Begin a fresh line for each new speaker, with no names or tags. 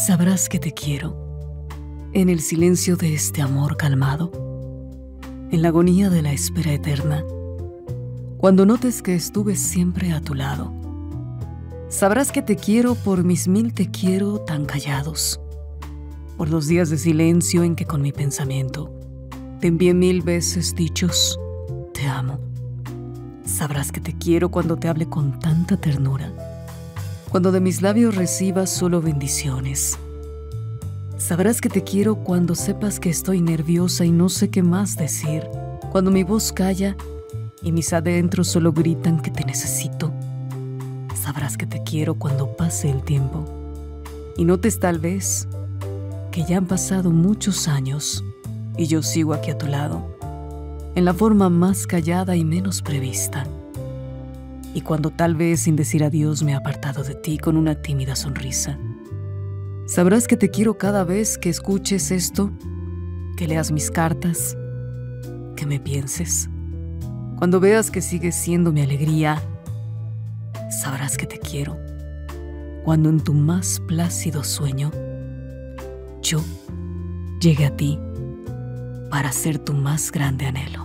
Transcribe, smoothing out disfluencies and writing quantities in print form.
Sabrás que te quiero en el silencio de este amor calmado, en la agonía de la espera eterna, cuando notes que estuve siempre a tu lado. Sabrás que te quiero por mis 1000 te quiero tan callados, por los días de silencio en que con mi pensamiento te envié 1000 veces dichos te amo. Sabrás que te quiero cuando te hable con tanta ternura, cuando de mis labios recibas solo bendiciones. Sabrás que te quiero cuando sepas que estoy nerviosa y no sé qué más decir, cuando mi voz calla y mis adentros solo gritan que te necesito. Sabrás que te quiero cuando pase el tiempo y notes tal vez que ya han pasado muchos años y yo sigo aquí a tu lado, en la forma más callada y menos prevista. Y cuando tal vez sin decir adiós me he apartado de ti con una tímida sonrisa. Sabrás que te quiero cada vez que escuches esto, que leas mis cartas, que me pienses. Cuando veas que sigues siendo mi alegría, sabrás que te quiero. Cuando en tu más plácido sueño, yo llegue a ti para ser tu más grande anhelo.